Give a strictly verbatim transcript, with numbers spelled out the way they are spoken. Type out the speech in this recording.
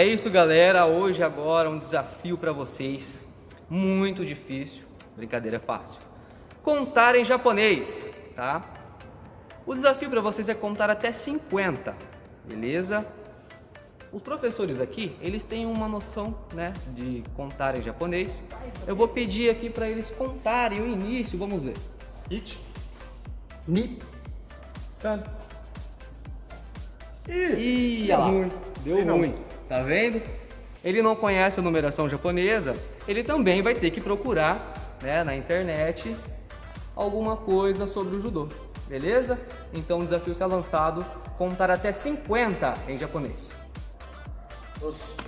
É isso, galera. Hoje, agora, um desafio para vocês. Muito difícil. Brincadeira, é fácil. Contar em japonês, tá? O desafio para vocês é contar até cinquenta, beleza? Os professores aqui, eles têm uma noção, né, de contar em japonês. Eu vou pedir aqui para eles contarem o início, vamos ver. Ichi, ni, san. Ih, olha lá, deu Sei não. ruim, tá vendo? Ele não conhece a numeração japonesa, ele também vai ter que procurar, né, na internet alguma coisa sobre o judô, beleza? Então o desafio está lançado, contar até cinquenta em japonês. Os